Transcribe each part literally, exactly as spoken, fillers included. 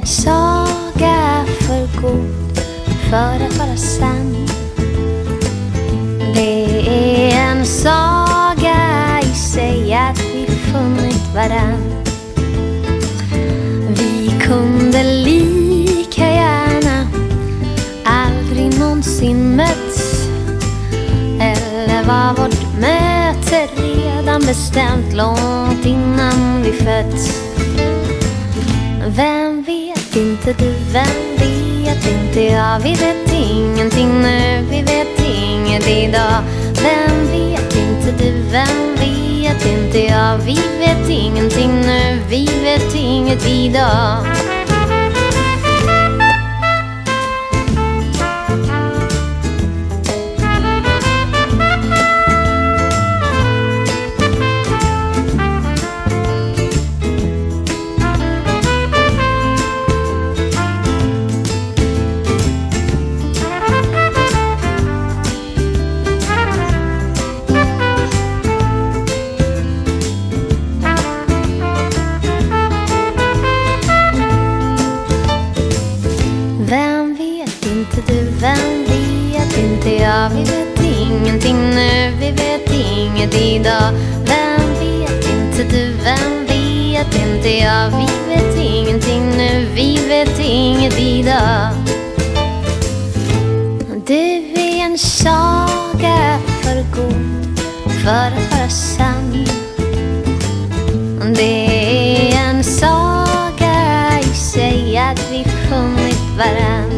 saga för god för att vara sann. Det är en saga i sig att vi funnit varann. Vi kunde lika gärna aldrig någonsin mötts, eller var vårt möte redan bestämt långt innan vi fötts. Vem vet inte du, vem vet inte jag. Vi vet ingenting nu, vi vet inget idag. Vem vet inte du, vem vet inte jag. Vi vet ingenting nu, vi vet inget idag. Ja, vi vet ingenting nu, vi vet inget idag. Vem vet inte du, vem vet inte jag. Vi vet ingenting nu, vi vet inget idag. Du är en saga för god för att vara sann. Det är en saga i sig att vi funnit varann.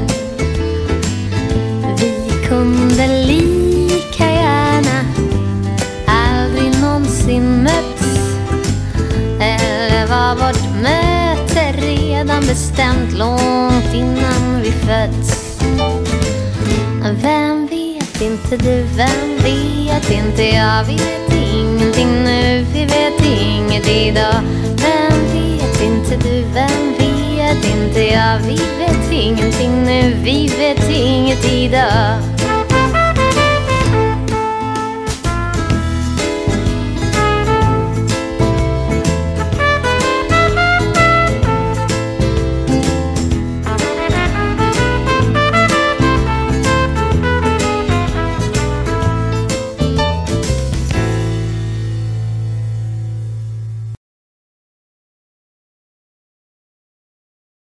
Kunde lika gärna aldrig någonsin mötts, eller var vårt möte redan bestämt långt innan vi fötts. Vem vet inte du, vem vet inte jag. Vi vet ingenting nu, vi vet inget idag. Vem vet inte du, vem vet inte jag. Vi vet ingenting nu, vi vet inget idag.